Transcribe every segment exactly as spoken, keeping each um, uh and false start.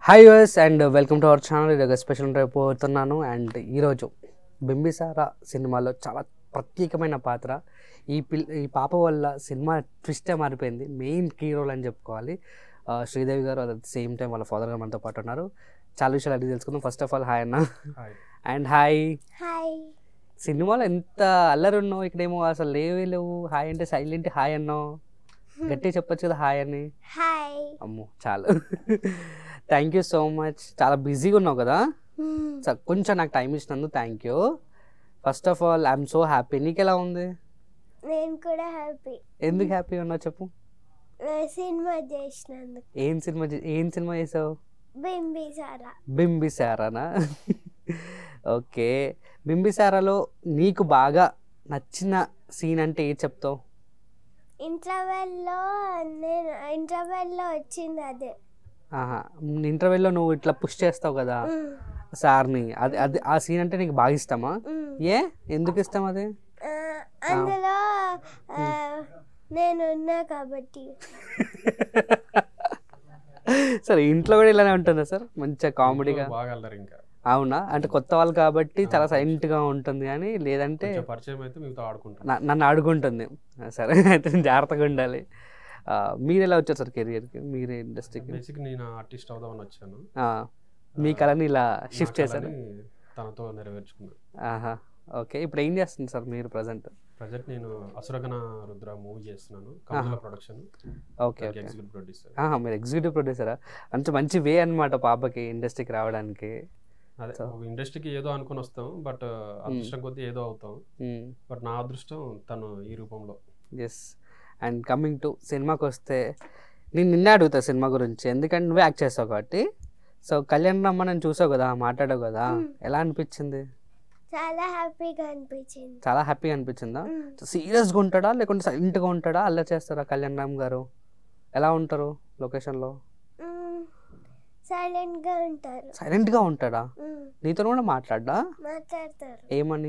Hi us and welcome to our channel. ఇది ఒక special అయిపోతున్నాను. అండ్ ఈరోజు బింబిసారా సినిమాలో చాలా ప్రత్యేకమైన పాత్ర. ఈ పిల్ ఈ పాప వల్ల సినిమా ట్విస్టే మారిపోయింది. మెయిన్ కీ రోల్ అని చెప్పుకోవాలి. శ్రీదేవి గారు అట్ ద సేమ్ టైం వాళ్ళ ఫాదర్ గారు మనతో పాటు ఉన్నారు. చాలా విషయాలు అడిగి తెలుసుకుందాం. ఫస్ట్ ఆఫ్ ఆల్ హాయ్ అన్న. And hi hi. సినిమాలో ఎంత అల్లరి ఉన్నావు, ఇక్కడేమో అసలు లేవే లేవు. హాయ్ అంటే సైలెంట్ హాయ్ అన్నావు. గట్టిగా చెప్పొచ్చు కదా హాయ్ అని. హాయ్. అమ్మో చాలు. Thank you so much. చాలా బిజీగా ఉన్నావు కదా, కొంచెం నాకు టైం ఇచ్చినందుకు thank you. First of all I'm so happy. నీకు ఎలా ఉంది? నేను కూడా హ్యాపీ. ఎందుకు హ్యాపీ ఉన్నావు చెప్పు. సినిమా చేసినందుకు. ఏం సినిమా ఏం సినిమా చేసావు? బింబిసారా. బింబిసారానా? ఓకే. బింబిసారాలో నీకు బాగా నచ్చిన సీన్ అంటే ఏది చెప్తావు? ఇంటర్వెల్లో నేను ఇంటర్వెల్లో వచ్చింది అదే. ఆహా, ఇంటర్వెల్లో నువ్వు ఇట్లా పుష్ చేస్తావు కదా సార్ని, అది అది ఆ సీన్ అంటే నీకు బాగా ఇష్టమా? ఏ ఎందుకు ఇష్టం అది? అందులో నేను ఉన్నా కాబట్టి. సరే, ఇంట్లో కూడా ఇలానే ఉంటుందా సార్? మంచిగా కామెడీగా బాగా అల్లరి. ఇంకా అవునా? అంటే కొత్త వాళ్ళు కాబట్టి చాలా సైలెంట్ గా ఉంటుంది, కానీ లేదంటే పరిచయం అయితే మీతో ఆడుకుంటాను, నన్ను ఆడుకుంటుంది. సరే అయితే జాగ్రత్తగా ఉండాలి. మీరు ఎలా వచ్చారు సార్ కెరియర్కి, మీరే ఇండస్ట్రీకి? బేసిక్ నేను ఆర్టిస్ట్ అవుదామని వచ్చాను. మీ కళని ఇలా షిఫ్ట్ చేశారు, తనతో నెరవేర్చుకున్నాను. ఆహా, ఓకే. ఇప్పుడు ఏం చేస్తుంది సార్ మీరు ప్రజెంట్? ప్రజెంట్ నేను అసురగణ రుద్ర మూవీ చేస్తున్నాను, Kamala production. Okay, executive producer. మీరు ఎగ్జిక్యూటివ్ ప్రొడ్యూసరా? అంటే మంచి వే అనమాట పాపకి ఇండస్ట్రీకి రావడానికి. అదే ఇండస్ట్రీకి ఏదో అనుకుని వస్తాం, బట్ అదృష్టం కొద్దీ ఏదో అవుతాం. బట్ నా అదృష్టం తను ఈ రూపంలో. ఎస్. అండ్ కమింగ్ టు సినిమాకి వస్తే, నేను నిన్నే అడుగుతా సినిమా గురించి, ఎందుకంటే నువ్వే యాక్ట్ చేస్తావు కాబట్టి. సో కళ్యాణ్ రమ్మని చూసావు కదా, మాట్లాడావు కదా, ఎలా అనిపించింది? చాలా హ్యాపీగా అనిపించింది. చాలా హ్యాపీగా అనిపించిందా? సీరియస్గా ఉంటాడా లేకుంటే సైలెంట్గా ఉంటాడా, అల్లరి చేస్తారా కళ్యాణ్ రామ్ గారు? ఎలా ఉంటారు లొకేషన్లో? సైలెంట్ గా ఉంటారు. సైలెంట్ గా ఉంటాడా? నీతో కూడా మాట్లాడా? మాట్లాడతారు. ఏమని?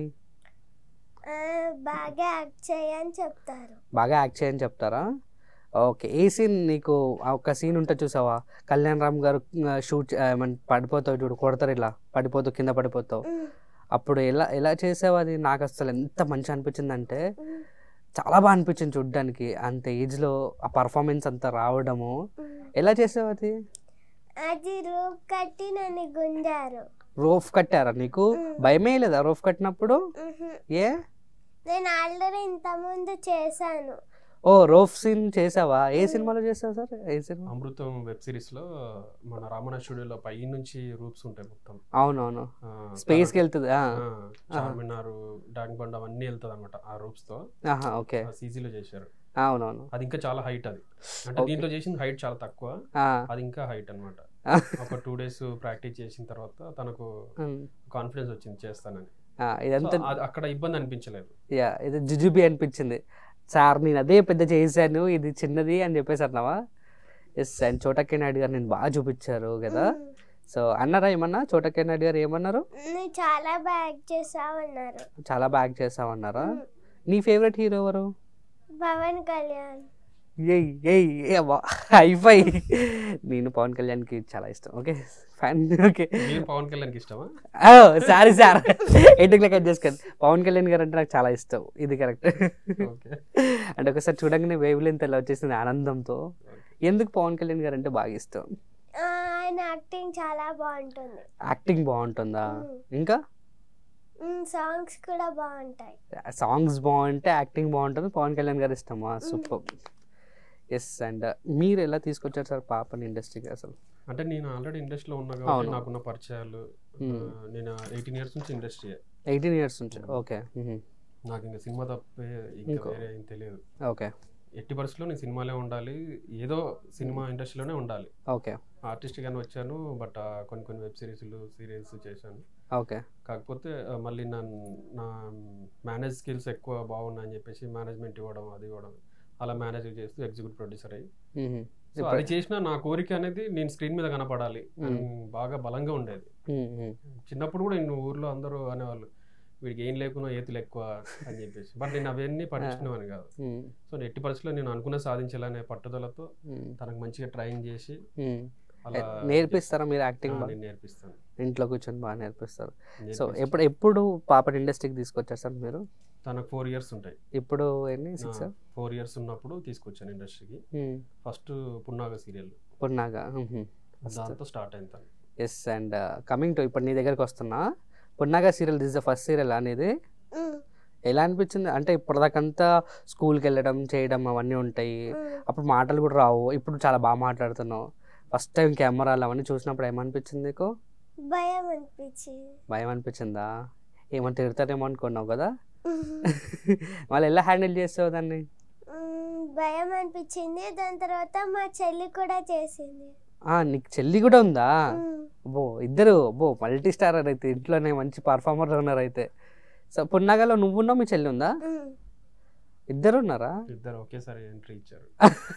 బాగా యాక్ట్ చేయని చెప్తారు. బాగా యాక్ట్ చేయని చెప్తారా? ఓకే. ఏ సీన్ నీకు, ఒక సీన్ ఉంటుంది చూసావా, కళ్యాణ్ రామ్ గారు షూట్ పడిపోతావు చూడు, కొడతారు ఇలా, పడిపోతావు కింద పడిపోతావు, అప్పుడు ఎలా ఎలా చేసావు అది? నాకు అసలు ఎంత మంచి అనిపించింది అంటే, చాలా బాగా అనిపించింది చూడ్డానికి. అంత ఏజ్లో ఆ పర్ఫార్మెన్స్ అంతా రావడము, ఎలా చేసావు అది? అది రూఫ్ కట్టి నన్ను గుంజారు. రోఫ్ కట్టారా? నీకు భయమే లేదా రోఫ్ కట్టినప్పుడు? ఏ? నేను ఆల్రెడీ ఇంత ముందు చేశాను. ఓ, రోఫ్ సీన్ చేసావా? ఏ సినిమాలో చేసావు సార్? ఏ సినిమా? అమృతం వెబ్ సిరీస్ లో మన రామణ స్టూడియోలో పై నుంచి రూప్స్ ఉంటాయి మొత్తం. అవునవును, స్పేస్ కి వెళ్తుంది. చార్మినార్, డాంగ్బండ్ అవన్నీ వెళ్తుంది అనమాట ఆ రూప్స్ తో. ఓకే, సీజీలో చేశారు. అవునవును, అది ఇంకా చాలా హైట్. అది అంటే దీంట్లో చేసిన హైట్ చాలా తక్కువ, అది ఇంకా హైట్ అనమాట. ఒక టూ డేస్ ప్రాక్టీస్ చేసిన తర్వాత తనకు కాన్ఫిడెన్స్ వచ్చింది చేస్తానని. ఇదంతా అక్కడ ఇబ్బంది అనిపించలేదు, యా, ఇది జుజుబి అనిపించింది. సార్ నేను అదే పెద్ద చేశాను, ఇది చిన్నది అని చెప్పేసి అన్నావా? ఎస్. అండ్ చోటకే నాయుడు గారు నేను బాగా చూపించారు కదా, సో అన్నారా ఏమన్నా? చోటకే నాయుడు గారు ఏమన్నారు? చాలా బాగా యాక్ట్ చేసావన్నారు. చాలా బాగా యాక్ట్ చేసావన్నారా? నీ ఫేవరెట్ హీరో ఎవరు? పవన్ కళ్యాణ్. హైఫై. నేను పవన్ కళ్యాణ్కి చాలా ఇష్టం. Okay, fan. ఓకే, పవన్ కళ్యాణ్కి ఇష్టమా? సారీ సార్, ఎయిటింగ్ కట్ చేసుకోండి. పవన్ కళ్యాణ్ గారు అంటే నాకు చాలా ఇష్టం, ఇది కరెక్ట్. అంటే ఒకసారి చూడంగానే వేవ్ లెంత్ ఎలా వచ్చేసింది ఆనందంతో. ఎందుకు పవన్ కళ్యాణ్ గారు అంటే బాగా ఇష్టం? ఆయన యాక్టింగ్ చాలా బాగుంటుంది. యాక్టింగ్ బాగుంటుందా? ఇంకా సాంగ్స్ కూడా బాగుంటాయి. సాంగ్స్ బాగుంటే యాక్టింగ్ బాగుంటుంది. పవన్ కళ్యాణ్ గారు ఇష్టమా? సూపర్. ఎస్. అండ్ మీరు ఎలా తీసుకొచ్చారు సార్ పాపని ఇండస్ట్రీకి అసలు? అంటే నేను ఆల్రెడీ ఇండస్ట్రీలో ఉన్నా కాబట్టి నాకున్న పరిచయాలు, నేను ఎయిటీన్ ఇయర్స్ నుంచి ఇండస్ట్రీ. ఎయిటీన్ ఇయర్స్ నుంచి ఓకే. నాకు ఇంకా సినిమా తప్పే ఇంకా వేరే ఏం తెలియదు. ఓకే. ఎట్టి పరిస్థితుల్లో నేను సినిమాలే ఉండాలి, ఏదో సినిమా ఇండస్ట్రీలోనే ఉండాలి. ఓకే. ఆర్టిస్ట్ గానే వచ్చాను, బట్ కొన్ని కొన్ని వెబ్ సిరీస్లు సీరియల్స్ చేశాను. ఓకే. కాకపోతే మళ్ళీ నా నా మేనేజ్ స్కిల్స్ ఎక్కువ బాగున్నాయని చెప్పేసి మేనేజ్మెంట్ ఇవ్వడం, అది ఇవ్వడం, అలా మేనేజ్ చేస్తూ ఎగ్జిక్యూటివ్ ప్రొడ్యూసర్ అయ్యి, అది చేసిన నా కోరిక అనేది నేను స్క్రీన్ మీద కనపడాలి బాగా బలంగా ఉండేది. చిన్నప్పుడు కూడా నేను ఊర్లో అందరూ అనేవాళ్ళు, వీడికి ఏం లేకున్నా ఏతులు ఎక్కువ అని చెప్పేసి, బట్ నేను అవన్నీ పట్టించుకునేవాని కాదు. సో ఎట్టి పరిస్థితుల్లో నేను అనుకున్న సాధించాలనే పట్టుదలతో తనకు మంచిగా ట్రైన్ చేసి అలా నేర్పిస్తారా మీరు యాక్టింగ్? నేను నేర్పిస్తాను, ఇంట్లో కూర్చొని బాగా నేర్పిస్తారు. సో ఎప్పుడు ఎప్పుడు పాపని ఇండస్ట్రీకి తీసుకొచ్చారు సార్ మీరు? తనకు ఫోర్ ఇయర్స్ ఉంటాయి ఇప్పుడు. ఎన్ని? సిక్స్ ఫోర్ ఇయర్స్ ఉన్నప్పుడు తీసుకొచ్చాను ఇండస్ట్రీకి. ఫస్ట్ పున్నాగా సీరియల్, పున్నాగా దాంతో స్టార్ట్ అయింది తను. ఎస్. అండ్ కమింగ్ టు ఇప్పుడు నీ దగ్గరికి వస్తున్నా, Punnaga serial this the first serial అనేది. ఎలా అనిపించింది? అంటే ఇప్పటిదాకంతా స్కూల్కి వెళ్ళడం చేయడం అవన్నీ ఉంటాయి, అప్పుడు మాటలు కూడా రావు, ఇప్పుడు చాలా బాగా మాట్లాడుతున్నావు. ఫస్ట్ టైం కెమెరాలు అవన్నీ చూసినప్పుడు ఏమనిపించింది నీకు? భయం అనిపించింది. భయం అనిపించిందా? ఏమని తిడతారేమో అనుకున్నావు కదా? మళ్ళీ ఎలా హ్యాండిల్ చేస్తావు దాన్ని? భయం అనిపించింది. దాని తర్వాత మా చెల్లి కూడా చేసింది. నీకు చెల్లి కూడా ఉందా? బో ఇద్దరు బో మల్టీ స్టారర్ అయితే, ఇంట్లోనే మంచి పర్ఫార్మర్ ఉన్నారు అయితే. సో పున్నాగాలో నువ్వు ఉన్నావు, మీ చెల్లి ఉందా? ఇద్దరు ఉన్నారా? ఇద్దరు ఒకేసారి ఎంట్రీ ఇచ్చారు.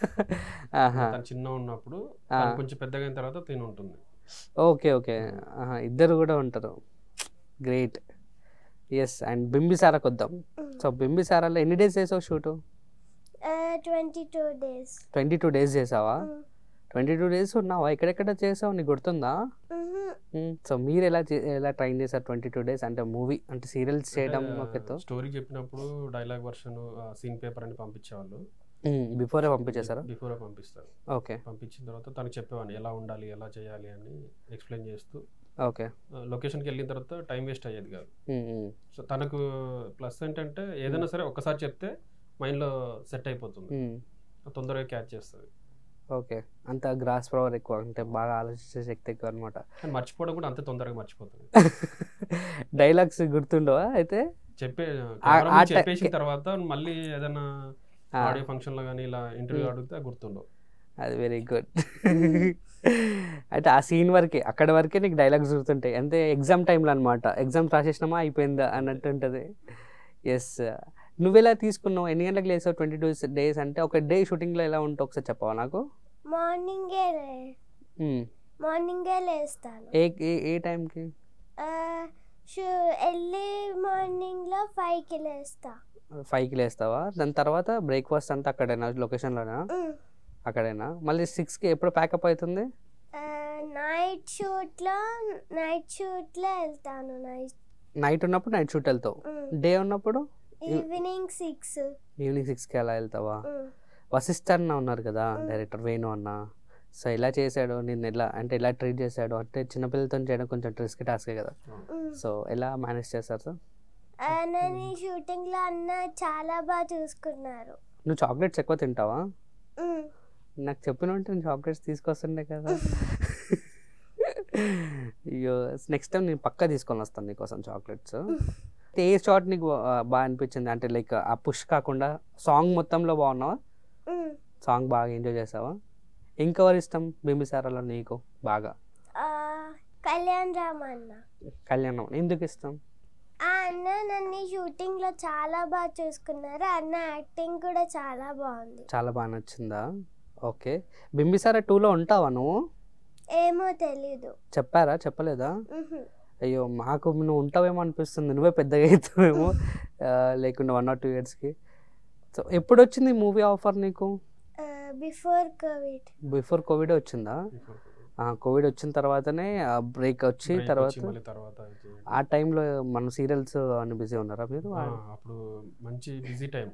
చిన్న ఉన్నప్పుడు కొంచెం పెద్దగా అయిన తర్వాత తిని ఉంటుంది. ఓకే ఓకే, ఇద్దరు కూడా ఉంటారు. గ్రేట్. ఎస్. అండ్ బింబిసారాకి వద్దాం. సో బింబిసారాలో ఎన్ని డేస్ చేసావు shoot? Twenty two days. Twenty two days చేసావా? ట్వంటీ టూ డేస్ ఉన్నావా? ఎక్కడెక్కడ చేసావు, నీకు గుర్తుందా? సో మీరు ఎలా ఎలా ట్రైన్ చేశారు ట్వంటీ టూ డేస్? అంటే మూవీ అంటే సీరియల్స్ చేయడం స్టోరీ చెప్పినప్పుడు డైలాగ్ వర్షన్ సీన్ పేపర్ అని పంపించేవాళ్ళు. బిఫోరే పంపించేసారా? బిఫోరే పంపిస్తారు. ఓకే. పంపించిన తర్వాత తనకు చెప్పేవాడిని ఎలా ఉండాలి, ఎలా చేయాలి అని ఎక్స్ప్లెయిన్ చేస్తూ. ఓకే. లొకేషన్కి వెళ్ళిన తర్వాత టైం వేస్ట్ అయ్యేది కాదు. సో తనకు ప్లస్ ఏంటంటే ఏదైనా సరే ఒక్కసారి చెప్తే మైండ్లో సెట్ అయిపోతుంది, తొందరగా క్యాచ్ చేస్తుంది. ఓకే. అంత గ్రాస్ పవర్ ఎక్కువ, అంటే బాగా ఆలోచించే శక్తి ఎక్కువ అనమాట. మర్చిపోవడం కూడా అంతే తొందరగా మర్చిపోతుంది. డైలాగ్స్ గుర్తుండవా అయితే? చెప్పే చెప్పేసిన తర్వాత మళ్ళీ ఏదైనా ఆడియో ఫంక్షన్ లో కానీ ఇలా ఇంటర్వ్యూ అడిగితే గుర్తుండవు. అది వెరీ గుడ్. అయితే ఆ సీన్ వరకే, అక్కడ వరకే నీకు డైలాగ్స్ గుర్తుంటాయి అంతే. ఎగ్జామ్ టైంలో అనమాట, ఎగ్జామ్స్ రాసేసినామా అయిపోయిందా అన్నట్టు ఉంటుంది. ఎస్. నువ్వెలా తీసుకున్నావు? ఎన్ని గంటలకు లేసావు ట్వంటీ టూ డేస్ అంటే? ఒక డే షూటింగ్లో ఎలా ఉంటావు ఒకసారి చెప్పవా నాకు? మార్నింగే మార్నింగే లేస్తాను. ఏ ఏ టైంకి? ఎర్లీ మార్నింగ్లో ఫైవ్కి లేస్తా. ఫైవ్కి లేస్తావా? దాని తర్వాత బ్రేక్ఫాస్ట్ అంతా అక్కడేనా, లొకేషన్లోనా? అక్కడేనా? మళ్ళీ సిక్స్కి ఎప్పుడు ప్యాకప్ అవుతుంది? నైట్ షూట్లో నైట్ షూట్లో వెళ్తాను. నైట్ నైట్ ఉన్నప్పుడు నైట్ షూట్ వెళ్తావు, డే ఉన్నప్పుడు ఈవినింగ్ సిక్స్ ఈవినింగ్ సిక్స్కి అలా వెళ్తావా? వశిష్ఠ అన్న ఉన్నారు కదా డైరెక్టర్, వేణు అన్న. సో ఎలా చేశాడు నిన్ను, ఎలా అంటే ఎలా ట్రీట్ చేశాడు? అంటే చిన్నపిల్లలతో చేయడం కొంచెం రిస్క్ టాస్కే కదా, సో ఎలా మేనేజ్ చేస్తారు సార్? నన్ను షూటింగ్లో అన్న చాలా బాగా చూసుకున్నారు. నువ్వు చాక్లెట్స్ ఎక్కువ తింటావా? నాకు చెప్పిన ఉంటే నేను చాక్లెట్స్ తీసుకొస్తుండే కదా. అయ్యో, నెక్స్ట్ టైం నేను పక్కా తీసుకొని వస్తాను నీకోసం చాక్లెట్స్. ఏ షాట్ నీకు బాగా అనిపించింది? అంటే లైక్ ఆ పుష్ కాకుండా సాంగ్ మొత్తంలో బాగున్నావా? సాంగ్ బాగా ఎంజాయ్ చేసావా? ఇంకెవరు ఇష్టం బింబిసారాలో నీకు బాగా? కళ్యాణ్ రామ్ అన్న. కళ్యాణం ఎందుకు ఇష్టం? ఆ అన్న నన్ను షూటింగ్లో చాలా బాగా చూసుకున్నారు. అన్న యాక్టింగ్ కూడా చాలా బాగుంది. చాలా బాగా నచ్చిందా? ఓకే. బింబిసారా టూలో ఉంటావా నువ్వు? ఏమో తెలీదు. చెప్పారా? చెప్పలేదా? అయ్యో, మాకు నువ్వు ఉంటావేమో అనిపిస్తుంది, నువ్వే పెద్దగా అవుతావేమో లేకుండా వన్ ఆర్ టూ ఇయర్స్కి. సో ఎప్పుడు వచ్చింది మూవీ ఆఫర్ నీకు? Before Covid. బిఫోర్ కోవిడ్ వచ్చిందా? కోవిడ్ వచ్చిన తర్వాతనే బ్రేక్ వచ్చి తర్వాత ఆ టైంలో మన సీరియల్స్ అన్ని బిజీ ఉన్నారా మీరు? అప్పుడు మంచి బిజీ టైం,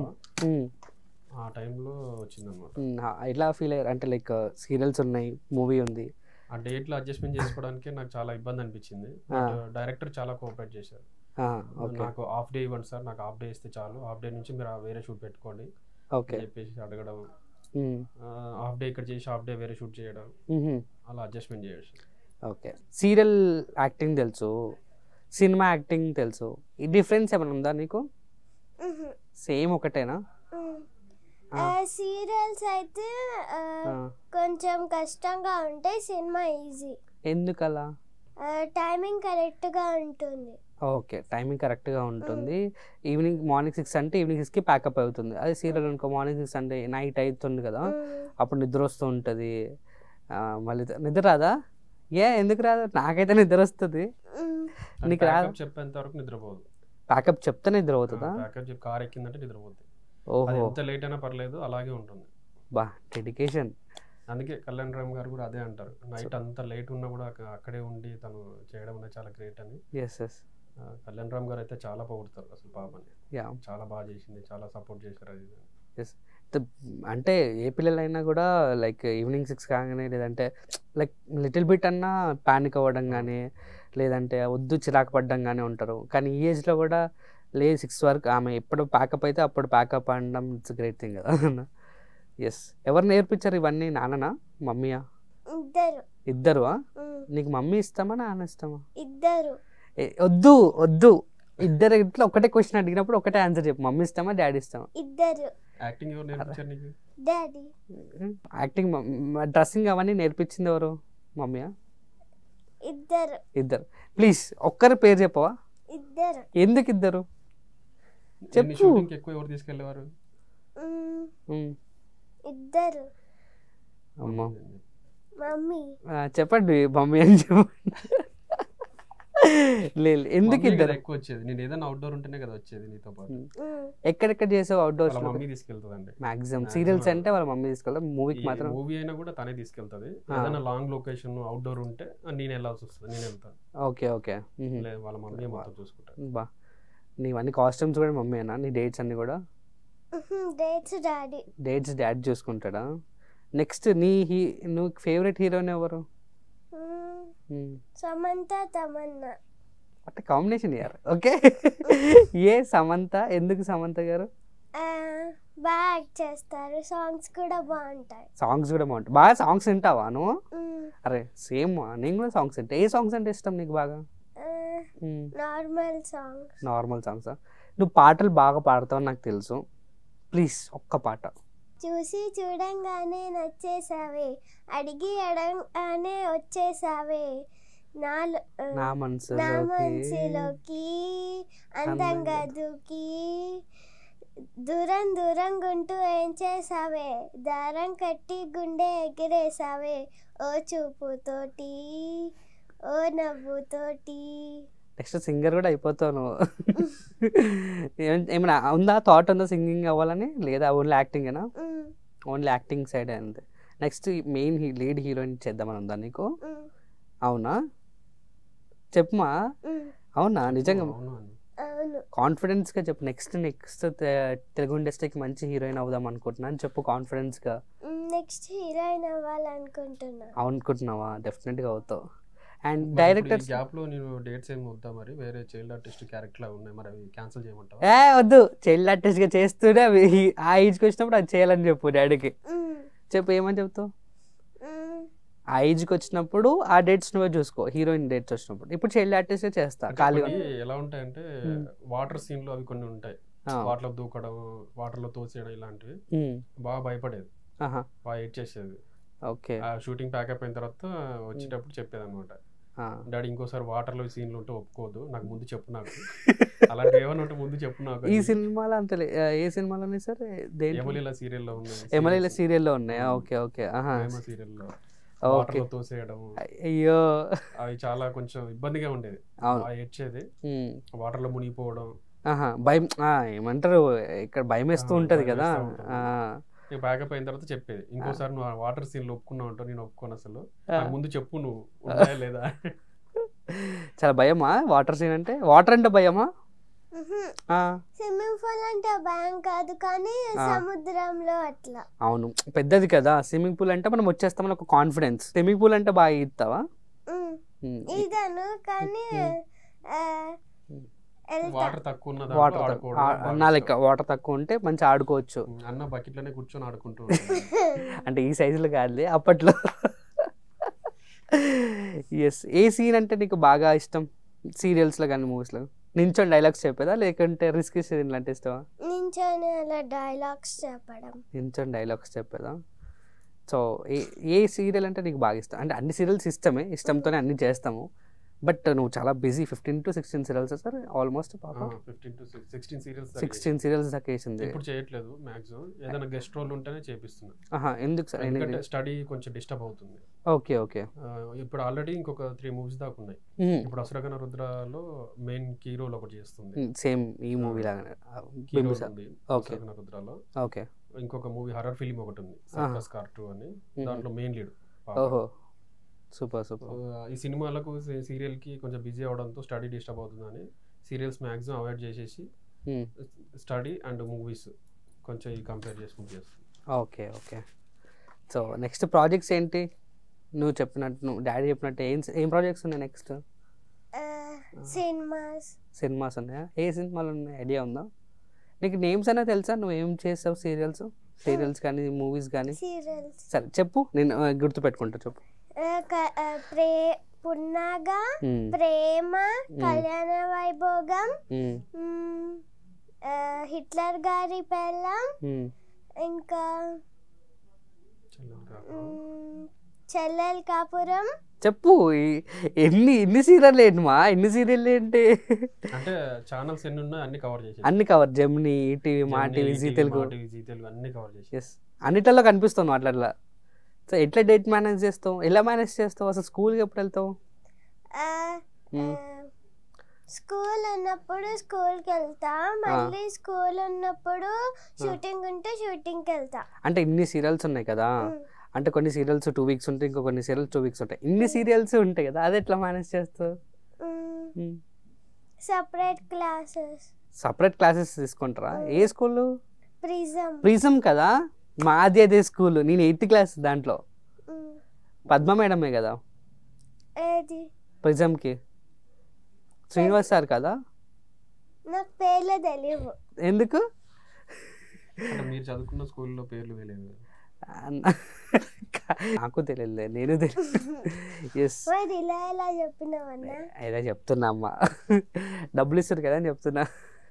ఆ టైంలో వచ్చిందన్నమాట. ఎలా ఫీల్ అయ్యారు? అంటే లైక్ సీరియల్స్ ఉన్నాయి, మూవీ ఉంది, ఆ డేట్లో అడ్జస్ట్మెంట్ చేసుకోవడానికి నాకు చాలా ఇబ్బంది అనిపించింది. డైరెక్టర్ చాలా కోఆపరేట్ చేశారు. నాకు హాఫ్ డే ఇవ్వండి సార్, నాకు హాఫ్ డే ఇస్తే చాలు, హాఫ్ డే నుంచి మీరు వేరే షూట్ పెట్టుకోండి ఓకే చెప్పేసి అడగడం, హాఫ్ డే ఇక్కడ చేసి హాఫ్ డే వేరే షూట్ చేయడం, అలా అడ్జస్ట్మెంట్ చేయొచ్చు. ఓకే. సీరియల్ యాక్టింగ్ తెలుసు, సినిమా యాక్టింగ్ తెలుసు, ఈ డిఫరెన్స్ ఏమైనా ఉందా నీకు? సేమ్ ఒకటేనా? సీరియల్స్ అయితే కొంచెం కష్టంగా ఉంటాయి, సినిమా ఈజీ. ఎందుకలా? టైమింగ్ కరెక్ట్గా ఉంటుంది. ఓకే, టైమింగ్ కరెక్ట్గా ఉంటుంది. ఈవినింగ్ మార్నింగ్ సిక్స్ అంటే ఈవినింగ్ సిక్స్కి ప్యాకప్ అవుతుంది. అదే సీరియల్ అనుకో మార్నింగ్ సిక్స్ అంటే నైట్ అవుతుంది కదా, అప్పుడు నిద్ర వస్తూ ఉంటుంది. మళ్ళీ నిద్ర రాదా? ఏ ఎందుకు రాదు? నాకైతే నిద్ర వస్తుంది. నీకు రాదు? చెప్పేంత వరకు నిద్రపోదు. ప్యాకప్ చెప్తే నిద్ర అవుతుందా? కార్ ఎక్కిందంటే నిద్రపోతుంది. ఓహో, ఎంత లేట్ అయినా పర్లేదు, అలాగే ఉంటుంది. బా డెడికేషన్. అందుకే కళ్యాణ్ రామ్ గారు కూడా అదే అంటారు, నైట్ అంతా లేట్ ఉన్నా కూడా అక్కడే ఉండి తను చేయడం అనేది చాలా గ్రేట్ అని. ఎస్ ఎస్ కళ్యాణ్ రామ్ గారు అయితే చాలా పొగుడుతారు అసలు పాపని, చాలా బాగా చేసింది, చాలా సపోర్ట్ చేశారు అది. ఎస్ అంటే ఏ పిల్లలైనా కూడా లైక్ ఈవినింగ్ సిక్స్ కాగానే లేదంటే లైక్ లిటిల్ బిట్ అన్నా ప్యానిక్ అవ్వడం కానీ లేదంటే వద్దు చిరాకు పడ్డం కానీ ఉంటారు. కానీ ఈ ఏజ్లో కూడా లేదు సిక్స్ వరకు ఆమె ఎప్పుడు ప్యాకప్ అయితే అప్పుడు ప్యాకప్ అనడం ఇట్స్ గ్రేట్ థింగ్ కదా. ఎస్ ఎవరు నేర్పించారు ఇవన్నీ, నాన్ననా మమ్మీయా? ఇద్దరు. ఇద్దరు? నీకు మమ్మీ ఇస్తామా నాన్న ఇస్తామా? ఇద్దరు. వద్దు వద్దు ఇద్దరు ఇట్లా ఒకటే క్వశ్చన్ అడిగినప్పుడు ఒకటే ఆన్సర్ చెప్పు, మమ్మీ ఇస్తామా డాడీ ఇస్తామా? ఇద్దరు. యాక్టింగ్ ఎవరు నేర్పించారు నీకు? డాడీ. యాక్టింగ్ డ్రెస్సింగ్ అవన్నీ నేర్పించింది ఎవరు, మమ్మీయా? ఇద్దరు. ఇద్దరు. ప్లీజ్ ఒక్కరి పేరు చెప్పవా? ఇద్దరు. ఎందుకు ఇద్దరు చెప్పు. షూటింగ్ ఎక్కువ ఎవరు తీసుకెళ్ళేవారు? ఇద్దరు. అమ్మా మమ్మీ. చెప్పండి మమ్మీ అని చెప్పండి. లేదు ఎందుకు ఇద్దరు ఎక్కువ వచ్చేది? నేను ఏదైనా అవుట్డోర్ ఉంటేనే కదా వచ్చేది నీతో పాటు. ఎక్కడెక్కడ చేసావు అవుట్డోర్స్? మమ్మీ తీసుకెళ్తుందండి మాక్సిమం. సీరియల్స్ అంటే వాళ్ళ మమ్మీ తీసుకెళ్తారు, మూవీకి మాత్రం మూవీ అయినా కూడా తనే తీసుకెళ్తుంది. ఏదైనా లాంగ్ లొకేషన్ అవుట్డోర్ ఉంటే నేను వెళ్ళాల్సి వస్తుంది, నేను వెళ్తాను. Okay okay. వాళ్ళ మమ్మీ మొత్తం చూసుకుంటారు. బా నీవన్నీ కాస్ట్యూమ్స్ కూడా మమ్మీనా? నీ డేట్స్ అన్ని కూడా? Dates daddy. డేట్స్ డాడీ చూసుకుంటాడా? నెక్స్ట్ నీ హీ నువ్వు ఫేవరెట్ హీరోయిన్ ఎవరు? సమంత తమన్నా. అంటే కాంబినేషన్ యార్. ఓకే ఏ సమంత? ఎందుకు సమంత గారు? బాగా యాక్ట్ చేస్తారు, సాంగ్స్ కూడా బాగుంటాయి. సాంగ్స్ కూడా బాగుంటాయి. బాగా సాంగ్స్ వింటావా నువ్వు? అరే సేమ్ నేను కూడా సాంగ్స్ వింటా. ఏ సాంగ్స్ అంటే ఇష్టం నీకు బాగా? Normal songs. Normal songs. నువ్వు పాటలు బాగా పాడతావు నాకు తెలుసు, ప్లీజ్ ఒక్క పాట. చూసి చూడంగానే నచ్చేసావే, అడిగి అడగానే వచ్చేసావే, నా మనసులోకి అందంగా దూకి దూరం దూరం గుంటూ ఏం చేసావే, దారం కట్టి గుండె ఎగిరేసావే, ఓ చూపుతోటి ఓ నవ్వుతోటి. నెక్స్ట్ సింగర్ కూడా అయిపోతావు నువ్వు. ఏమైనా ఉందా థాట్ ఉందా సింగింగ్ అవ్వాలని? లేదా ఓన్లీ యాక్టింగేనా? ఓన్లీ యాక్టింగ్ సైడ్ అంతే. నెక్స్ట్ మెయిన్ లీడ్ హీరోయిన్ చేద్దామని ఉందా నీకు? అవునా చెప్పుమా. అవునా నిజంగా కాన్ఫిడెన్స్గా చెప్పు. నెక్స్ట్ నెక్స్ట్ తెలుగు ఇండస్ట్రీకి మంచి హీరోయిన్ అవుదాం అనుకుంటున్నాను చెప్పు కాన్ఫిడెన్స్గా. Next heroine అవ్వాలనుకుంటున్నా. అనుకుంటున్నావా? డెఫినెట్గా అవుతావు. అండ్ డైరెక్టర్ గ్యాప్ లో నేను డేట్స్ ఏమి వద్దా మరి? వేరే చైల్డ్ ఆర్టిస్ట్ క్యారెక్టర్ ఉన్నాయి మరి, అవి క్యాన్సిల్ చేయమంటావా? ఏ వద్దు, చైల్డ్ ఆర్టిస్ట్ గా చేస్తూనే అవి ఆ ఏజ్కి వచ్చినప్పుడు అది చేయాలని చెప్పు డాడీకి. చెప్పు ఏమని చెప్తావు? ఆ ఏజ్కి వచ్చినప్పుడు ఆ డేట్స్ నువ్వే చూసుకో, హీరోయిన్ డేట్స్ వచ్చినప్పుడు. ఇప్పుడు చైల్డ్ ఆర్టిస్ట్ చేస్తా ఖాళీగా. ఎలా ఉంటాయంటే వాటర్ సీన్ లో అవి కొన్ని ఉంటాయి, వాటర్ లో దూకడం, వాటర్ లో తోసేయడం, ఇలాంటివి బాగా భయపడేది, బాగా ఎయిట్ చేసేది. ఓకే. షూటింగ్ ప్యాకప్ అయిన తర్వాత వచ్చేటప్పుడు చెప్పేది అనమాట, డాడీ ఇంకోసారి వాటర్ లో సీన్లు ఉంటే ఒప్పుకోదు, నాకు ముందు చెప్పు, నాకు అలాంటి ఏమైనా ఉంటే ముందు చెప్పు నాకు. ఈ సినిమాలో అంతే. ఏ సినిమాలో ఉన్నాయి సార్? ఎమలీలా సీరియల్ లో ఉన్నాయి. ఎమలీలా సీరియల్ లో ఉన్నాయా? Okay okay. సీరియల్ లో వాటర్ లో తోసేయడం, అయ్యో అవి చాలా కొంచెం ఇబ్బందిగా ఉండేది, ఏడ్చేది, వాటర్ లో మునిగిపోవడం, భయం ఏమంటారు ఇక్కడ భయం వేస్తూ ఉంటది కదా. ప్యాకప్ అయిన తర్వాత చెప్పేది, ఇంకోసారి నువ్వు వాటర్ సీన్ లో ఒప్పుకున్నావు అంటావు, నేను ఒప్పుకోను, అసలు ముందు చెప్పు నువ్వు లేదా. చాలా భయమా వాటర్ సీన్ అంటే? వాటర్ అంటే భయమా? స్విమ్మింగ్ పూల్ అంటే భయం కాదు, కానీ సముద్రంలో అట్లా. అవును పెద్దది కదా స్విమ్మింగ్ పూల్ అంటే, మనం వచ్చేస్తామని ఒక కాన్ఫిడెన్స్. స్విమ్మింగ్ పూల్ అంటే బాగా ఈదుతావా? ఈదాను, కానీ వాటర్ తక్కువ అన్న లెక్క వాటర్ తక్కువ ఉంటే మంచిగా ఆడుకోవచ్చు. అన్న బకెట్ లోనే కూర్చొని ఆడుకుంటూ అంటే ఈ సైజులో కాదులే అప్పట్లో. ఎస్. ఏ సీన్ అంటే నీకు బాగా ఇష్టం సీరియల్స్ లో కానీ మూవీస్ లో? నించొని డైలాగ్స్ చెప్పేదా లేకుంటే రిస్క్ సీన్ అంటే ఇష్టమా? నించొని అలా డైలాగ్స్ చెప్పడం. నించొని డైలాగ్స్ చెప్పేదా? సో ఏ ఏ సీరియల్ అంటే నీకు బాగా ఇష్టం? అంటే అన్ని సీరియల్స్ ఇష్టమే, ఇష్టంతోనే అన్ని చేస్తాము, బట్ నువ్వు చాలా busy. Fifteen to sixteen serials sir almost? Sixteen serials sixteen serials దాకా వేసింది. ఇప్పుడు చేయట్లేదు మాక్సిమం, ఏదైనా గెస్ట్ రోల్ ఉంటేనే చేపిస్తున్నా. ఎందుకు సార్? ఎందుకంటే స్టడీ కొంచెం డిస్టర్బ్ అవుతుంది. Okay okay. ఇప్పుడు ఆల్రెడీ ఇంకొక త్రీ మూవీస్ దాకా ఉన్నాయి. ఇప్పుడు అసురగణ రుద్రలో మెయిన్ కీ రోల్ ఒకటి చేస్తుంది, సేమ్ ఈ మూవీ లాగానే. రుద్రలో ఓకే ఇంకొక మూవీ హర్రర్ ఫిలిం ఒకటి ఉంది సర్కస్ కార్ టూ అని, దాంట్లో మెయిన్ లీడ్. ఓహో సూపర్ సూపర్. ఈ సినిమాలకు సీరియల్కి కొంచెం బిజీ అవడంతో స్టడీ డిస్టర్బ్ అవుతుందని సీరియల్స్ మ్యాక్సిమం అవాయిడ్ చేసేసి స్టడీ అండ్ మూవీస్ కొంచెం ఈ కంపేర్ చేసుకుంటూ చేస్తాను. Okay okay. So next projects ఏంటి? నువ్వు చెప్పినట్టు నువ్వు డాడీ చెప్పినట్టు ఏం ఏం ప్రాజెక్ట్స్ ఉన్నాయి నెక్స్ట్? సినిమాస్. సినిమాస్ ఉన్నాయా? ఏ సినిమాలు ఉన్నాయి ఐడియా ఉందా నీకు? నేమ్స్ అయినా తెలుసా? నువ్వు ఏం చేస్తావు? సీరియల్స్ సీరియల్స్ కానీ మూవీస్ కానీ? సీరియల్స్ సరే చెప్పు, నేను గుర్తుపెట్టుకుంటా. చెప్పు. ప్రే పున్నాగ, ప్రేమ, కళ్యాణ వైభోగం, హిట్లర్ గారి పెళ్ళం, ఇంకా చెల్లెల్ కాపురం. చెప్పు. ఎన్ని ఎన్ని సీరియల్ ఏంటి మా ఎన్ని సీరియల్ ఏంటి అంటే ఛానల్స్ ఎన్ని ఉన్నాయి అన్ని కవర్ చేసి అన్ని cover. Gemini, ETV, Maa TV, Zee Telugu అన్ని కవర్ చేసి. ఎస్ అన్నిటిలో కనిపిస్తావు అట్లా అట్లా. సో ఎట్లా డేట్ మేనేజ్ చేస్తావు? ఎలా మేనేజ్ చేస్తావు? అసలు స్కూల్కి ఎప్పుడు వెళ్తావు? స్కూల్ ఉన్నప్పుడు స్కూల్కి వెళ్తా, మళ్ళీ స్కూల్ ఉన్నప్పుడు షూటింగ్ ఉంటే షూటింగ్కి వెళ్తా. అంటే ఇన్ని సీరియల్స్ ఉన్నాయి కదా, అంటే కొన్ని సీరియల్స్ టూ వీక్స్ ఉంటాయి, ఇంకో కొన్ని సీరియల్స్ టూ వీక్స్ ఉంటాయి. ఇన్ని సీరియల్స్ ఉంటాయి కదా, అది ఎట్లా మేనేజ్ చేస్తావు? Separate classes. సపరేట్ క్లాసెస్ తీసుకుంటారా? ఏ స్కూల్? ప్రిజం. ప్రిజం కదా, మాది అదే స్కూల్. నేను ఎయిత్ క్లాస్ దాంట్లో. పద్మ మేడమే కదా ఏది ప్రిజంకి? శ్రీనివాస్ సార్ కదా? నాకు పేర్లు తెలియవు. ఎందుకు? మీరు చదువుకున్న స్కూల్లో పేర్లు తెలియదు. నాకు తెలియదు, నేను తెలియదు. ఎస్ ఇలా ఎలా చెప్పినావన్నా? ఇలా చెప్తున్నా అమ్మా, డబ్బులు ఇస్తారు కదా అని చెప్తున్నా.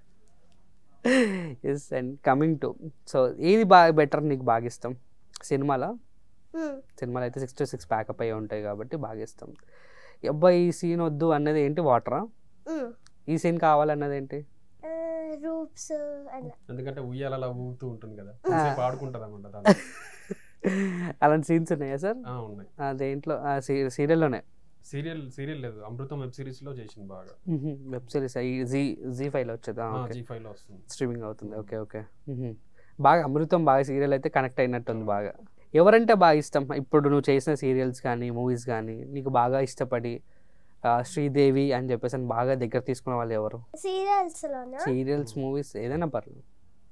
Yes. And coming to, so ఏది బాగా బెటర్ నీకు బాగా ఇష్టం సినిమాలో? సినిమాలో అయితే సిక్స్ టు సిక్స్ ప్యాకప్ అయ్యి ఉంటాయి కాబట్టి బాగా ఇష్టం. అబ్బాయి ఈ సీన్ వద్దు అన్నది ఏంటి? వాటరా? ఈ సీన్ కావాలన్నది ఏంటి? రూప్స్. ఎందుకంటే ఉయ్యాల అలా ఊగుతూ ఉంటుంది కదా, పాడుకుంటుంది అన్నమాట. అలాంటి సీన్స్ ఉన్నాయా సార్? ఉన్నాయి. దేంట్లో? సీరియల్లోనే? సీరియల్ సీరియల్ లేదు, అమృతం వెబ్ సిరీస్ లో చేసింది బాగా. Web series Zee Zee five లో వచ్చేదా? జీ ఫైవ్ లో వస్తుంది, స్ట్రీమింగ్ అవుతుంది. Okay okay. బాగా అమృతం బాగా సీరియల్ అయితే కనెక్ట్ అయినట్టుంది బాగా. ఎవరంటే బాగా ఇష్టం ఇప్పుడు నువ్వు చేసిన సీరియల్స్ కానీ మూవీస్ కానీ నీకు బాగా ఇష్టపడి శ్రీదేవి అని చెప్పేసి అని బాగా దగ్గర తీసుకున్న వాళ్ళు ఎవరు? సీరియల్స్ లోనా? సీరియల్స్ మూవీస్ ఏదైనా పర్లేదు.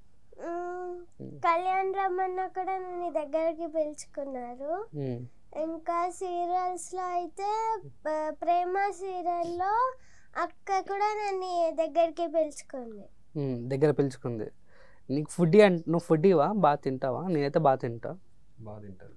కళ్యాణ్ రమణ కూడా నీ దగ్గరికి పిలుచుకున్నారు. ఇంకా సీరియల్స్ లో అయితే ప్రేమ సీరియల్లో అక్క కూడా నన్ను దగ్గరికి పిలుచుకుంది. దగ్గర పిలుచుకుంది. నీకు ఫుడ్ అంటే నువ్వు ఫుడ్డీవా? బాగా తింటావా? నేనైతే బాగా తింటా. బాగా తింటారు.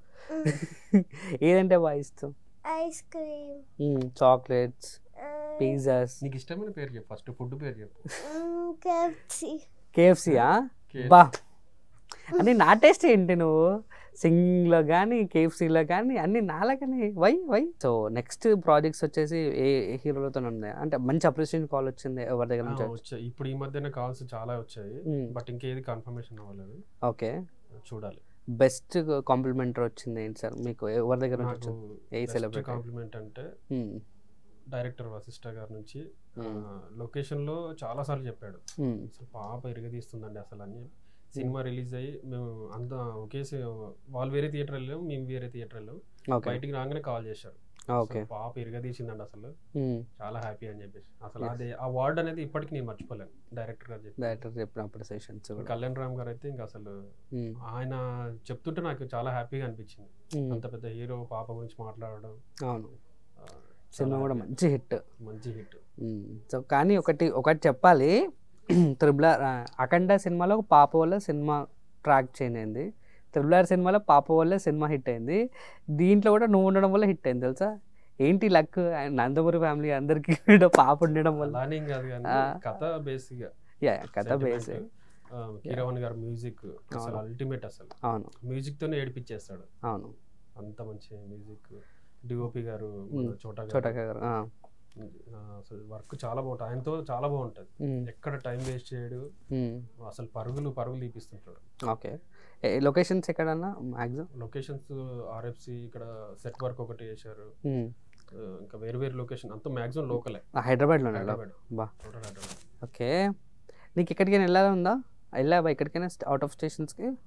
ఏదంటే బాగా ఇష్టం? Ice cream, chocolates, pizzas. నీకు ఇష్టమైన పేరు చెప్పు ఫస్ట్. ఫుడ్ పేరు చెప్పు. కేఎఫ్సి. కేఎఫ్సీయా? బా అని నా టేస్ట్ ఏంటి? నువ్వు సింగ్లో కానీ కేఎఫ్సీలో కానీ అన్ని నాలాగనే. Why why so next projects వచ్చేసి ఏ హీరోలతో ఉన్నాయి? అంటే మంచి అప్రిషియేషన్ కాల్ వచ్చింది ఎవరి దగ్గర నుంచి? వచ్చాయి ఇప్పుడు ఈ మధ్యన కాల్స్ చాలా వచ్చాయి, బట్ ఇంకేది కన్ఫర్మేషన్ అవ్వలేదు. ఓకే, చూడాలి. బెస్ట్ కాంప్లిమెంట్ వచ్చింది ఏంటి సార్ మీకు? ఎవరి దగ్గర నుంచి? ఏ సెలబ్రిటీ కాంప్లిమెంట్ అంటే డైరెక్టర్ వశిష్ఠ గారి నుంచి. లొకేషన్ లో చాలా సార్లు చెప్పాడు, అసలు పాప ఇరగదీస్తుందండి అసలు అని. సినిమా రిలీజ్ అయ్యి మేము అంతా ఒకేసి, వాళ్ళు వేరే థియేటర్ వెళ్ళాము, మేము వేరే థియేటర్ వెళ్ళాము. బయటికి రాగానే కాల్ చేశారు, పాప ఇరగదీసిందండి అసలు, చాలా హ్యాపీ అని చెప్పేసి. అసలు అదే ఆ వార్డ్ అనేది ఇప్పటికి నేను మర్చిపోలేను. డైరెక్టర్ గారు చెప్పి డైరెక్టర్ చెప్పినప్పుడు సెషన్స్. కళ్యాణ్ రామ్ గారు అయితే ఇంకా అసలు ఆయన చెప్తుంటే నాకు చాలా హ్యాపీగా అనిపించింది. అంత పెద్ద హీరో పాప గురించి మాట్లాడడం. అవును, సినిమా కూడా మంచి హిట్. మంచి హిట్. సో కానీ ఒకటి ఒకటి చెప్పాలి, త్రిబుల్ ఆర్ అఖండ సినిమాలో పాప వల్ల సినిమా ట్రాక్ చేంజ్ అయింది. త్రిబుల్ ఆర్ సినిమాలో పాప వల్ల సినిమా హిట్ అయింది. దీంట్లో కూడా నువ్వు ఉండడం వల్ల హిట్ అయింది తెలుసా? ఏంటి లక్? నందమూరి ఫ్యామిలీ అందరికి పాప ఉండడం వల్ల. కథ బేసిక్గా యా కథ బేస్. కీరవాణి గారు మ్యూజిక్ అసలు అల్టిమేట్. అసలు అవును, మ్యూజిక్ తోనే ఏడిపించేస్తాడు. అవును, అంత మంచి మ్యూజిక్. డిఓపి గారు చోటా చోటా గారు అసలు వర్క్ చాలా బాగుంటుంది. ఆయనతో చాలా బాగుంటుంది, ఎక్కడ టైం వేస్ట్ చేయడు, అసలు పరుగులు పరుగులు తీపిస్తుంటాడు. ఓకే, లొకేషన్స్ ఎక్కడన్నా? మాక్సిమం లొకేషన్స్ ఆర్ఎఫ్సి, ఇక్కడ సెట్ వర్క్ ఒకటి చేశారు, ఇంకా వేరు వేరు లొకేషన్ అంతా మాక్సిమం లోకలే. హైదరాబాద్లో. బా ఓకే. నీకు ఎక్కడికైనా వెళ్ళాలా ఉందా? వెళ్ళావా ఎక్కడికైనా అవుట్ ఆఫ్ స్టేషన్స్కి?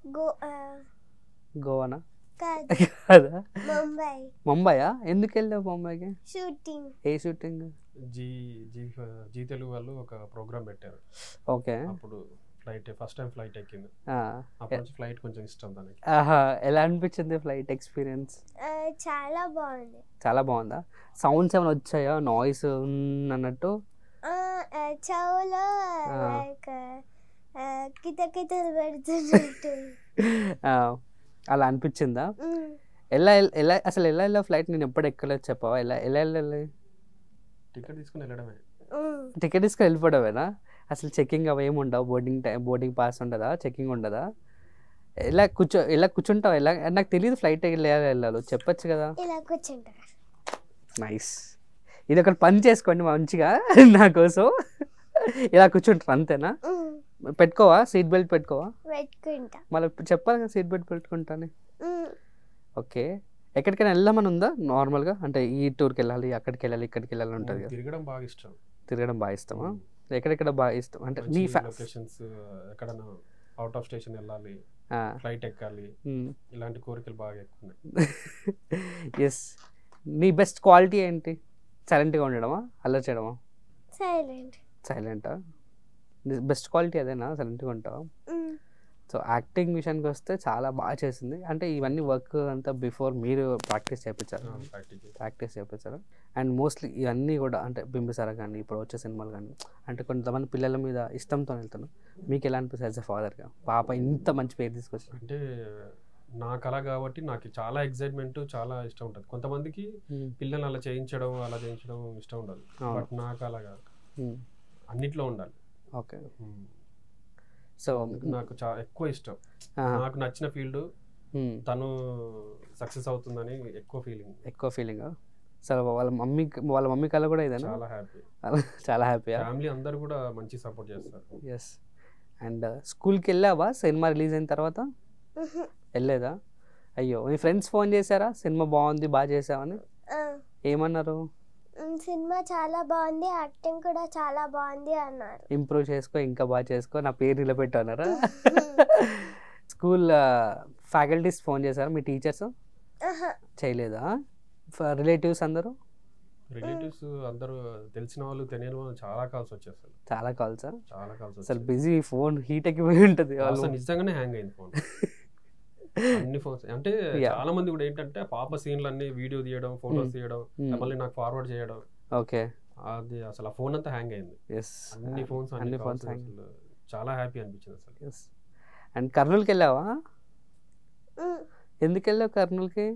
గో గోవానా కాదు కదా ముంబై. ముంబైయా? ఎందుకు వెళ్ళావు ముంబైకి? షూటింగ్. ఏ shooting? Zee Zee Zee Telugu వాళ్ళు ఒక ప్రోగ్రామ్ పెట్టారు. ఓకే. అప్పుడు ఫ్లైట్ ఫస్ట్ టైం ఫ్లైట్ ఎక్కింది. ఆ, అప్పటి నుంచి ఫ్లైట్ కొంచెం ఇష్టం దానికి. ఆహా, ఎలా అనిపించింది ఫ్లైట్ ఎక్స్పీరియన్స్? చాలా బాగుంది. చాలా బాగుందా? సౌండ్స్ ఏమైనా వచ్చాయా, నాయిస్ అన్నట్టు? చెవులో లైక్ కితకితలు పెడుతున్నట్టు అలా అనిపించిందా? ఎలా ఎలా అసలు ఎలా ఎలా ఫ్లైట్ నేను ఎప్పుడు ఎక్కలేదు చెప్పవా? ఎలా ఎలా వెళ్ళాలి? టికెట్ తీసుకుని వెళ్ళడమే. టికెట్ తీసుకుని వెళ్ళిపోవడమేనా? అసలు చెకింగ్ అవి ఏమి ఉండవు? బోర్డింగ్ టైం బోర్డింగ్ పాస్ ఉండదా? చెకింగ్ ఉండదా? ఎలా కూర్చో ఎలా కూర్చుంటావు? ఎలా నాకు తెలియదు ఫ్లైట్ ఎలా వెళ్ళాలో చెప్పచ్చు కదా. ఇలా కూర్చుంటారు. నైస్. ఇది ఒకటి పని చేసుకోండి మంచిగా నా కోసం. ఇలా కూర్చుంటారు అంతేనా? పెట్టుకోవా సీట్ బెల్ట్? పెట్టుకోవా? పెట్టుకుంటా. మళ్ళీ చెప్పాలి కదా సీట్ బెల్ట్ పెట్టుకుంటాను. ఓకే. ఎక్కడికైనా వెళ్దామని ఉందా నార్మల్గా? అంటే ఈ టూర్కి వెళ్ళాలి, అక్కడికి వెళ్ళాలి, ఇక్కడికి వెళ్ళాలి ఉంటుంది కదా. తిరగడం బాగా ఇష్టం. తిరగడం బాగా ఇష్టమా? ఎక్కడెక్కడ బాగా ఇష్టం? అంటే నీ లొకేషన్స్ ఎక్కడైనా అవుట్ ఆఫ్ స్టేషన్ వెళ్ళాలి, ఫ్లైట్ ఎక్కాలి, ఇలాంటి కోరికలు బాగా ఎక్కువ. ఎస్. నీ బెస్ట్ క్వాలిటీ ఏంటి? సైలెంట్గా ఉండడమా, అల్లరి చేయడమా? సైలెంట్. సైలెంటా? బెస్ట్ క్వాలిటీ అదేనా, సైలెంట్గా ఉంటావా? సో యాక్టింగ్ విషయానికి వస్తే చాలా బాగా చేసింది. అంటే ఇవన్నీ వర్క్ అంతా బిఫోర్ మీరు ప్రాక్టీస్ చేయించారు? ప్రాక్టీస్ చేయించారు. అండ్ మోస్ట్లీ ఇవన్నీ కూడా అంటే బింబిసారా కానీ ఇప్పుడు వచ్చే సినిమాలు కానీ అంటే కొంతమంది పిల్లల మీద ఇష్టంతో వెళ్తాను. మీకు ఎలా అనిపిస్తుంది యాజ్ ఎ ఫాదర్గా? పాప ఇంత మంచి పేరు తీసుకొచ్చి. అంటే నా కళ కాబట్టి నాకు చాలా ఎక్సైట్మెంట్, చాలా ఇష్టం ఉంటుంది. కొంతమందికి పిల్లలు అలా చేయించడం అలా చేయించడం ఇష్టం ఉండదు. బట్ నాకు అలాగా అన్నిట్లో ఉండాలి. ఓకే. సో నాకు చాలా ఎక్కువ ఇష్టం. నాకు నచ్చిన ఫీల్డ్ తను సక్సెస్ అవుతుందని ఎక్కువ ఫీలింగ్. ఎక్కువ ఫీలింగ్. సో వాళ్ళ మమ్మీ వాళ్ళ మమ్మీ కళ కూడా ఇదేనా? చాలా హ్యాపీ. చాలా హ్యాపీ. ఫ్యామిలీ అందరు కూడా మంచి సపోర్ట్ చేస్తారు. ఎస్. అండ్ స్కూల్కి వెళ్ళావా సినిమా రిలీజ్ అయిన తర్వాత? వెళ్ళలేదా? అయ్యో, మీ ఫ్రెండ్స్ ఫోన్ చేశారా సినిమా బాగుంది బాగా చేసావని? ఏమన్నారు? సినిమా చాలా బాగుంది, యాక్టింగ్ కూడా చాలా బాగుంది అన్నారు. ఇంప్రూవ్ చేసుకో, ఇంకా బాగా చేసుకో, నా పేరు నిలబెట్టు అన్నారా? స్కూల్ ఫ్యాకల్టీస్ ఫోన్ చేశారా? మీ టీచర్స్ చేయలేదా? రిలేటివ్స్ అందరూ? రిలేటివ్స్ అందరూ తెలిసిన వాళ్ళు తెలియని వాళ్ళు చాలా కాల్స్ వచ్చేస్తారు. చాలా కాల్సా? చాలా కాల్స్. అసలు బిజీ, ఫోన్ హీట్ ఎక్కిపోయి ఉంటుంది. నిజంగానే హ్యాంగ్ అయింది ఫోన్. అన్ని ఫోన్స్ అంటే చాలా మంది కూడా ఏంటంటే పాప సీన్లు అన్ని వీడియో తీయడం, ఫోటోస్ తీయడం, మళ్ళీ నాకు ఫార్వర్డ్ చేయడం. ఓకే. అది అసలు ఆ ఫోన్ అంతా హ్యాంగ్ అయింది. అన్ని ఫోన్స్ అన్ని ఫోన్స్ చాలా హ్యాపీ అనిపించింది అసలు. అండ్ కర్నూలుకి వెళ్ళావా? ఎందుకు వెళ్ళావు కర్నూలుకి?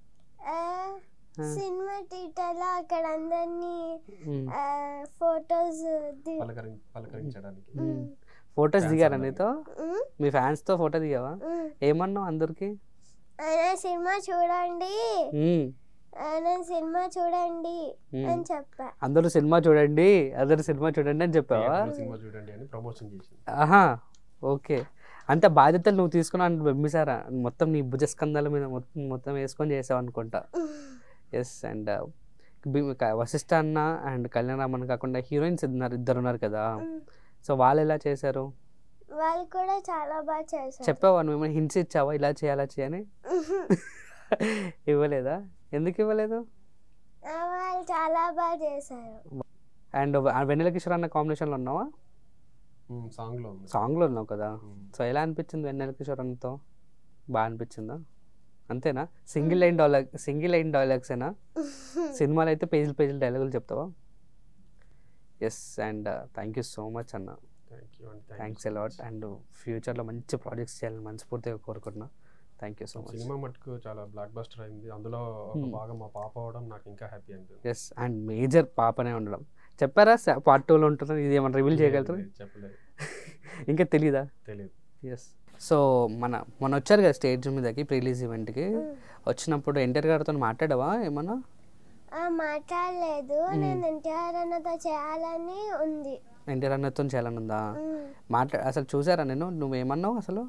సినిమా థియేటర్లో అక్కడ అందరినీ ఫోటోస్ పలకరించడానికి. ఫొటోస్ దిగారా నీతో? మీ ఫ్యాన్స్ తో ఫోటో దిగావా? ఏమన్నావు అందరికి? సినిమా చూడండి, సినిమా చూడండి అని చెప్పా. అందరూ సినిమా చూడండి, అందరూ సినిమా చూడండి అని చెప్పావా? సినిమా చూడండి అని ప్రమోషన్ చేసి. ఆహా, ఓకే. అంత బాధ్యతలు నువ్వు తీసుకున్నావు బింబిసారా, మొత్తం నీ భుజస్కంధాల మీద మొత్తం వేసుకొని చేసావు అనుకుంటా. ఎస్. అండ్ వశిష్ఠ అన్న అండ్ కళ్యాణ్ రామన్ కాకుండా హీరోయిన్స్ ఉన్నారు, ఇద్దరు ఉన్నారు కదా. సో వాళ్ళు ఎలా చేశారు? వాళ్ళు కూడా చాలా బాగా చేశారు. చెప్పావా నువ్వు ఏమైనా హింట్స్ ఇచ్చావా ఇలా చేయాలా చేయని? ఇవ్వలేదా? ఎందుకు ఇవ్వలేదు? వాళ్ళు చాలా బాగా చేశారు. అండ్ వెన్నెల కిషోర్ అన్న కాంబినేషన్లో ఉన్నావా? సాంగ్లో సాంగ్లో ఉన్నావు కదా. సో ఎలా అనిపించింది వెన్నెల కిషోర్ అన్నతో? బాగా అనిపించిందా? అంతేనా? Single line dialogue single line డైలాగ్సేనా? సినిమాలో అయితే పేజీలు పేజీలు డైలాగులు చెప్తావా? Yes. And thank you so much అన్న. Thanks a lot. అండ్ ఫ్యూచర్లో మంచి ప్రాజెక్ట్స్ చేయాలని మనస్ఫూర్తిగా కోరుకుంటున్నా. Thank you so much. సినిమా మటుకు చాలా బ్లాక్ బస్టర్ అయింది. అందులో ఒక భాగం మా పాప అవడం నాకు ఇంకా హ్యాపీ అయింది. ఎస్. అండ్ మేజర్ పాపనే ఉండడం. చెప్పారా పార్ట్ టూలో ఉంటుందని? ఇది ఏమైనా రివీల్ చేయగలుగుతారు? చెప్పలేదు. ఇంకా తెలీదా? తెలియదు. ఎస్. సో మన మొన్న వచ్చారు కదా స్టేజ్ మీదకి ప్రీ రిలీజ్ ఈవెంట్కి. వచ్చినప్పుడు ఎన్టీఆర్ గారితో మాట్లాడావా ఏమన్నా? మాట్లాడలేదు. నేను ఎన్టీఆర్ అన్నతో చేయాలని ఉంది. ఎన్టీఆర్ అన్నతో చేయాలని ఉందా? మాట్లా అసలు చూసారా నేను? నువ్వేమన్నావు అసలు?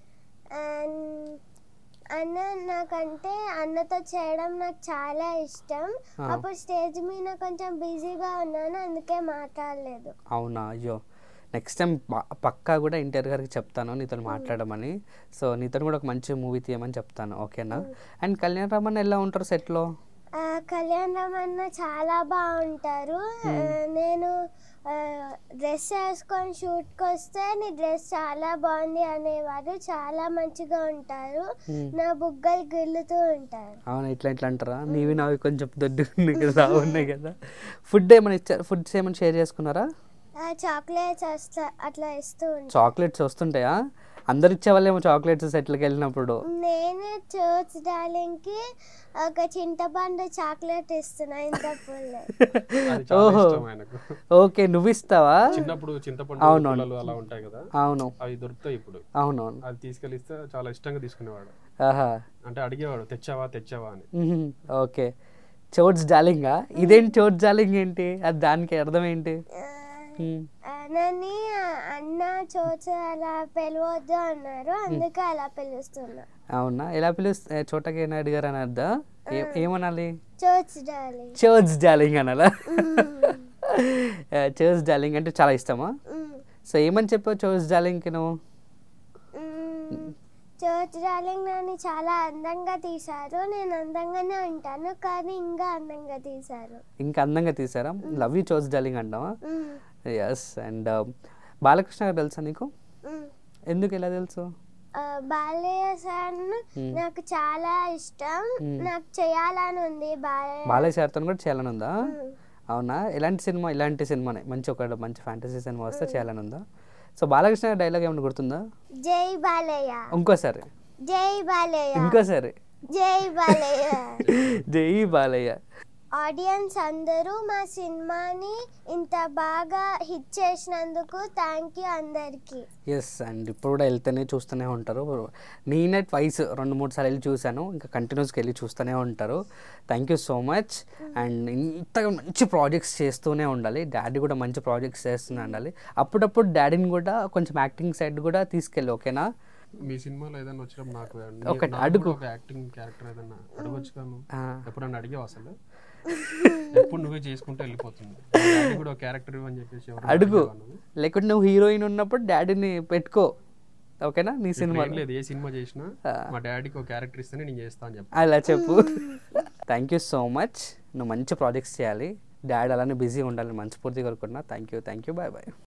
అన్న నాకంటే అన్నతో చేయడం నాకు చాలా ఇష్టం. అప్పుడు స్టేజ్ మీద కొంచెం బిజీగా ఉన్నాను, అందుకే మాట్లాడలేదు. అవునా? అయ్యో, నెక్స్ట్ టైం పక్కా కూడా ఎన్టీఆర్ గారికి చెప్తాను నీతో మాట్లాడమని. సో నీతో కూడా ఒక మంచి మూవీ తీయమని చెప్తాను, ఓకేనా? అండ్ కళ్యాణ్ రామన్ ఎలా ఉంటారు సెట్లో? కళ్యాణ్ రామన్న చాలా బాగుంటారు. నేను డ్రెస్ వేసుకొని షూట్కి వస్తే నీ డ్రెస్ చాలా బాగుంది అనేవారు. చాలా మంచిగా ఉంటారు, నా బుగ్గలు గిల్లుతూ ఉంటారు. అవునా, ఇట్లా ఇట్లా అంటారా? నీవి నావి కొంచెం దొడ్డు ఉన్నాయి కదా, ఉన్నాయి కదా. ఫుడ్ ఏమైనా ఇచ్చారు? ఫుడ్స్ ఏమైనా షేర్ చేసుకున్నారా? చాక్లెట్స్ వస్తా అట్లా ఇస్తూ ఉంటారు. చాక్లెట్స్ వస్తుంటాయా? అందరు ఇచ్చేవాళ్ళేమో చాక్లెట్స్ సెట్లకి వెళ్ళినప్పుడు. నేనే చర్చ్ డార్లింగ్ కి ఒక చింతపండు చాక్లెట్ ఇస్తున్నా ఇంత పుల్ల. ఓహో, ఓకే, నువ్వు ఇస్తావా? చిన్నప్పుడు చింతపండు పుల్లలు అలా ఉంటాయి కదా, అవును, అవి దొరుకుతాయి ఇప్పుడు. అవునవును, అది తీసుకెళ్ళిస్తే చాలా ఇష్టంగా తీసుకునేవాడు. ఆహా, అంటే అడిగేవాడు తెచ్చావా తెచ్చావా అని. ఓకే, చోట్స్ డార్లింగా? ఇదేంటి చోట్స్ డార్లింగ్ ఏంటి? అది దానికి అర్థం ఏంటి? నన్ను అన్న చోచ అలా పిలవద్దు అన్నారు, అందుకే అలా పిలుస్తున్నా. అవునా, ఎలా పిలుస్తా? చోటకి అడిగారు అని అర్థం? ఏమనాలి? చోచ్ డార్లింగ్. చోట్స్ డార్లింగ్ అనాలా? చోట్స్ డార్లింగ్ అంటే చాలా ఇష్టమా? సో ఏమని చెప్పావు చోట్స్ డార్లింగ్కి నువ్వు? చోచ్ డార్లింగ్ నన్ను చాలా అందంగా తీశారు, నేను అందంగానే ఉంటాను కానీ ఇంకా అందంగా తీశారు. ఇంకా అందంగా తీసారా? లవ్ యూ చోట్స్ డార్లింగ్ అంటావా? ఎస్. అండ్ బాలకృష్ణ గారు తెలుసా నీకు? ఎందుకు, ఎలా తెలుసు? బాలయ్య సార్ నాకు చాలా ఇష్టం, నాకు చేయాలని ఉంది. బాలయ్య సార్తో కూడా చేయాలని ఉందా? అవునా, ఎలాంటి సినిమా? ఇలాంటి సినిమానే మంచి ఒక మంచి ఫ్యాంటసీ సినిమా వస్తే చేయాలని ఉందా? సో బాలకృష్ణ గారి డైలాగ్ ఏమైనా గుర్తుందా? జై బాలయ్య. ఇంకోసారి. జై బాలయ్య. ఇంకోసారి. జై బాలయ్య. జై బాలయ్య. ఆడియన్స్ అందరూ మా సినిమాని ఇంత బాగా హిట్ చేసినందుకు థ్యాంక్ యూ అందరికి. ఎస్. అండ్ ఇప్పుడు కూడా వెళ్తేనే చూస్తూనే ఉంటారు. నేనే ట్వైస్ రెండు మూడు సార్లు వెళ్ళి చూశాను, ఇంకా కంటిన్యూస్గా వెళ్ళి చూస్తూనే ఉంటారు. Thank you so much. And ఇంతగా మంచి ప్రాజెక్ట్స్ చేస్తూనే ఉండాలి. డాడీ కూడా మంచి ప్రాజెక్ట్స్ చేస్తూనే ఉండాలి. అప్పుడప్పుడు డాడీని కూడా కొంచెం యాక్టింగ్ సైడ్ కూడా తీసుకెళ్ళి, ఓకేనా? మీ సినిమాలో ఏదైనా వచ్చినప్పుడు నాకు ఒకటి అడుగు, ఒక యాక్టింగ్ క్యారెక్టర్ ఏదైనా అడగొచ్చు కాను. ఎప్పుడన్నా అడిగావు అసలు? ఎప్పుడు నువ్వే చేసుకుంటూ వెళ్ళిపోతుంది. డాడీ కూడా క్యారెక్టర్ అని చెప్పేసి అడుగు, లేకుంటే నువ్వు హీరోయిన్ ఉన్నప్పుడు డాడీని పెట్టుకో, ఓకేనా? నీ సినిమా లేదు, ఏ సినిమా చేసినా మా డాడీకి ఒక క్యారెక్టర్ ఇస్తేనే నేను చేస్తా అని చెప్పి అలా చెప్పు. Thank you so much. నువ్వు మంచి ప్రాజెక్ట్స్ చేయాలి, డాడీ అలానే బిజీ ఉండాలని మనస్ఫూర్తిగా కోరుకుంటున్నా. Thank you, thank you, bye bye.